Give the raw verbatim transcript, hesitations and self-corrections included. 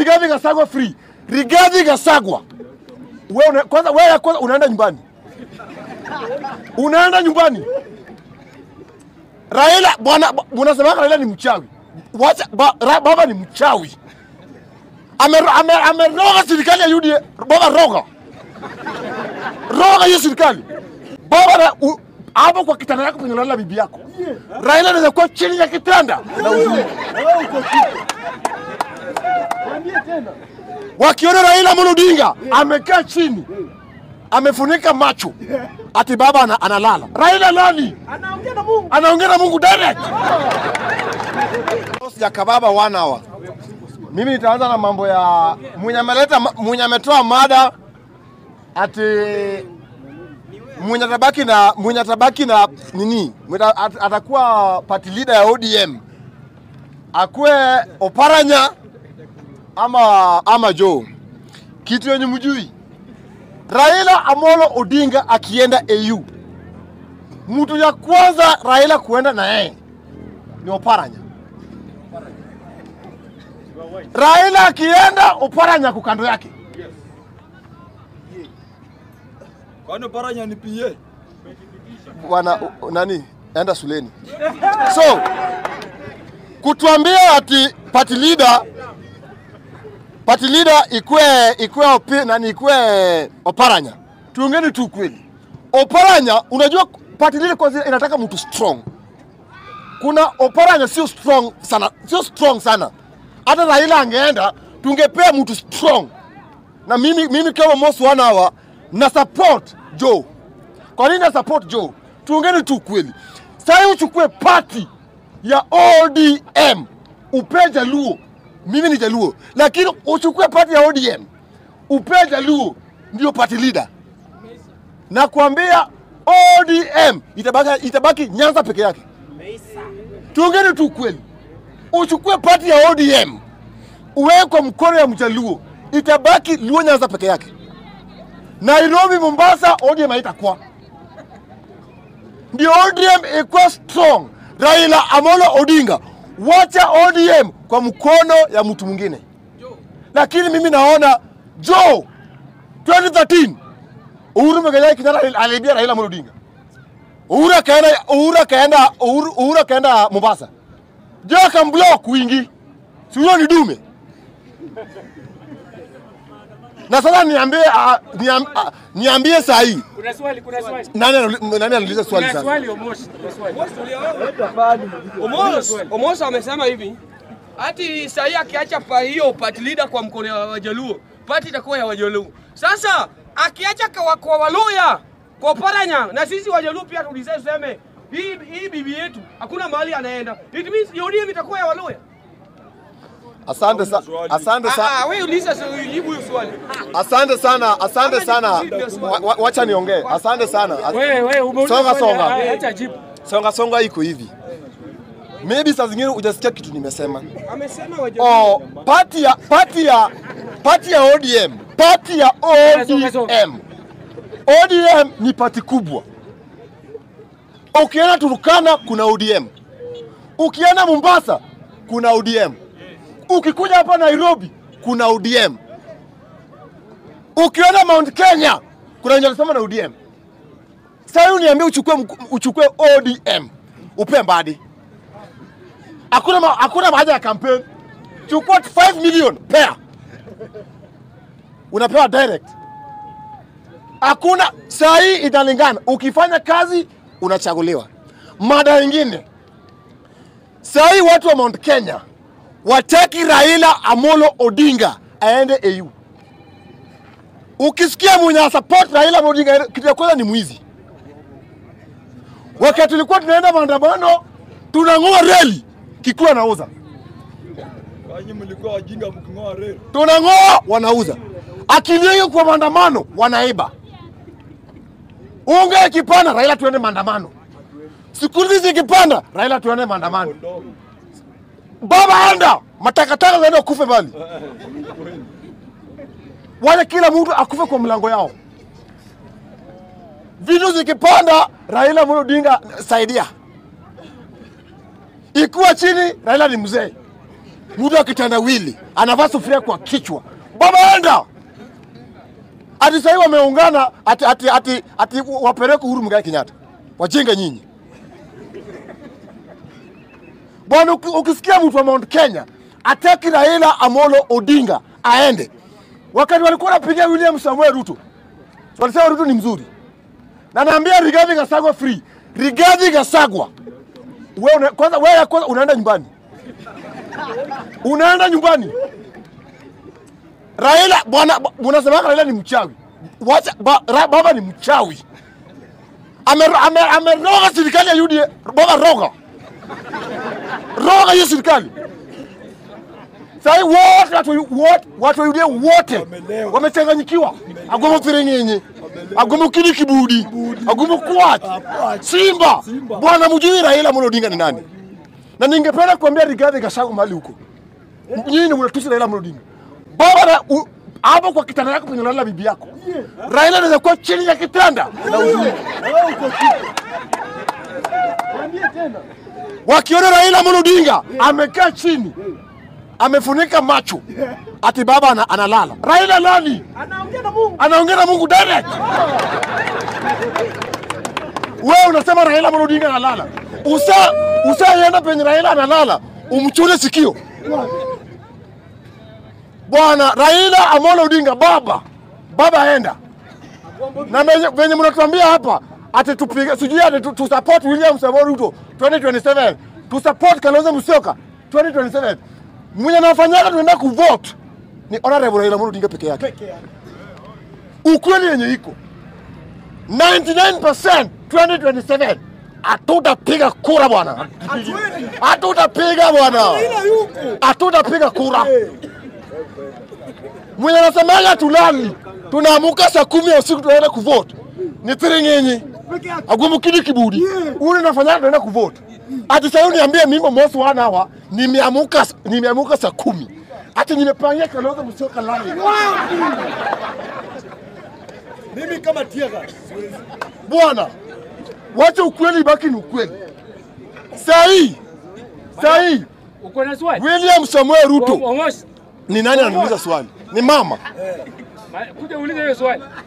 Rigathi Gachagua free. Rigathi Gachagua. Wewe kwanza wewe kwanza unaenda nyumbani. Unaenda nyumbani. Raila bwana unasema Raila ni mchawi. Wacha ba, ra, baba ni mchawi. Ame ame ameroga serikali ya U D A. Baba roga. Roga hiyo serikali. Baba hapo kwa kitanda yako penye unalala bibi yako. Raila anaweza kuwa chini ya kitanda na uzuri. Wewe uko chini. Wakiona Raila Odinga amekaa chini, amefunika macho, ati baba ana, analala. Raila nani? Anaongea na Mungu. Anaongea na Mungu direct. Ya kababa one hour. Mimi nitaanza na mambo ya mwenye ameleta mwenye ametoa mada ati mwenye tabaki na mwenye tabaki na nini? At, atakuwa party leader ya O D M. Akue Oparanya ama ama Joe. Kitu yenye mjui. Raila Amolo Odinga akienda A U. Mtu ya kwanza Raila kuenda na yeye ni Oparanya. Raila akienda Oparanya kukando yake. Kwani Oparanya ni P A? Bwana nani? Enda shuleni. So kutuambia ati party leader party leader ikue ikue opi nani ikue Oparanya. Tuongeni tu kweli. Oparanya unajua party leader kwanza inataka mtu strong. Kuna Oparanya sio strong sana, sio strong sana. Hata Raila angeenda tungepea mtu strong. Na mimi mimi kama most one hour na support Joe. Kwa nini na support Joe? Tuongeni tu kweli. Sasa uchukue party ya O D M upe Jaluo. Mimi ni Jaluo, lakini uchukue party ya O D M upe Jaluo ndio party leader. Na kuambia O D M itabaki itabaki Nyanza peke yake. Tuongeni tu kweli. Uchukue party ya O D M uwe kwa mkono ya Mjaluo itabaki Luo Nyanza peke yake. Nairobi, Mombasa O D M haitakuwa. Ndio O D M iko strong. Raila Amolo Odinga wacha O D M kwa mkono ya mtu mwingine. Lakini mimi naona Joe twenty thirteen Uhuru Mwigai Kenyatta alibia Raila Amolo Odinga. Uhuru kaenda Uhuru kaenda Uhuru kaenda Mombasa. Joe akamblock wingi. Sio ni dume. Na sasa niambie uh, niam, uh, niambie saa hii. Kuna swali, kuna swali. Nani nani anauliza swali sasa? Kuna swali Omosh, kuna swali. Omosh, Omosh amesema hivi. Ati saa hii akiacha pa hiyo party leader kwa mkono wa Wajaluo, party itakuwa ya Wajaluo. Sasa akiacha kwa, kwa Waluya, kwa Oparanya na sisi Wajaluo pia tulisema tuseme hii hii bibi yetu hakuna mahali anaenda. It means O D M itakuwa ya Waluya. Asante sana. Asante sana. Ah, wewe uliza jibu hiyo swali. Asante sana. Asante sana. Wacha niongee. Asante sana. Wewe wewe umeuliza. Songa songa. Acha jibu. Songa songa iko hivi. Maybe saa zingine hujasikia kitu nimesema. Amesema Wajaluo. Oh, party ya party ya party ya O D M. Party ya O D M. O D M ni party kubwa. Ukienda Turkana kuna O D M. Ukienda Mombasa kuna O D M. Ukikuja hapa Nairobi kuna O D M. Ukiona Mount Kenya kuna wenye wanasema na O D M. Sasa uniambie uchukue uchukue O D M. Upe Mbadi. Hakuna hakuna haja ya campaign. Chukua five million pair. Unapewa direct. Hakuna saa hii italingana. Ukifanya kazi unachaguliwa. Mada nyingine. Saa hii watu wa Mount Kenya wataki Raila Amolo Odinga aende A U. Ukisikia mwenye support Raila Amolo Odinga kitu ya kwanza ni mwizi. Wakati tulikuwa tunaenda maandamano tunang'oa reli Kikuyu anauza. Kwani mlikuwa wajinga mking'oa reli? Tunang'oa wanauza. Akilio kwa maandamano wanaiba. Unga ikipanda Raila tuende maandamano. Siku hizi ikipanda Raila tuende maandamano. Baba anda matakataka zaenda kufe bali. Wale kila mtu akufe kwa mlango yao. Vitu zikipanda Raila Amolo Odinga saidia. Ikuwa chini Raila ni mzee. Mtu wa kitandawili anavaa sufuria kwa kichwa. Baba enda. Ati sasa wameungana ati ati ati, ati wapeleke Uhuru Muigai Kenyatta. Wajinga nyinyi. Bwana, ukisikia mtu wa Mount Kenya ataki Raila Amolo Odinga aende, wakati walikuwa wanapigia William Samuel Ruto walisema Ruto ni mzuri, na naambia Rigathi Gachagua free. Rigathi Gachagua, wewe kwanza, wewe kwanza unaenda nyumbani, unaenda nyumbani. Raila bwana, unasema Raila ni mchawi. Wacha ba, ra, baba ni mchawi. Ameroga ame, ame serikali ya U D A. Baba roga roga hiyo serikali. Sai wote watu wote watu wa U D A wote wamechanganyikiwa. Agomo firenyenye, agomo kili kibudi, agomo kwat, Simba. Bwana mjui Raila Amolo Odinga ni nani? Na ningependa kuambia Rigathi Gachagua mahali huko, nyinyi mnatusi Raila Amolo Odinga. Baba hapo kwa kitanda yako penye unalala bibi yako, Raila anaweza kuwa chini ya kitanda na uzuri. Wakiona Raila Amolo Odinga amekaa chini, amefunika macho, ati baba analala. Raila nani? Anaongea na Mungu. Anaongea na Mungu direct. Wewe unasema Raila Amolo Odinga analala. Usa usaenda penye Raila analala, umchune sikio. Bwana Raila Amolo Odinga baba. Baba aenda. Na venye mnatuambia hapa ati tupige sijui ati tu support William Samoei Ruto twenty twenty-seven. Tu support Kalonzo Musyoka twenty twenty-seven. Mwenye anafanyaka tunaenda kuvote ni honorable Raila Amolo Odinga peke yake. Ukweli yenye iko ninety-nine percent twenty twenty-seven hatutapiga kura bwana. Hatutapiga bwana. Hatutapiga kura. Mwenye anasemaga tulali, tunaamuka saa kumi ya usiku tunaenda kuvote ni tiringenye. Agumu kidi kibudi. Ule nafanyaka tunaenda kuvote. Ati sasa niambie mimi Omosh wana hawa nimeamuka nimeamuka saa kumi. Ati nimepangia Kalonzo Musyoka lali. Mimi kama tiaga. Bwana, wacha ukweli baki ni ukweli. Sahi. Sahi. Uko na swali? William Samuel Ruto. Omosh. Ni nani ananiuliza swali? Ni mama. Kuja uulize hiyo swali.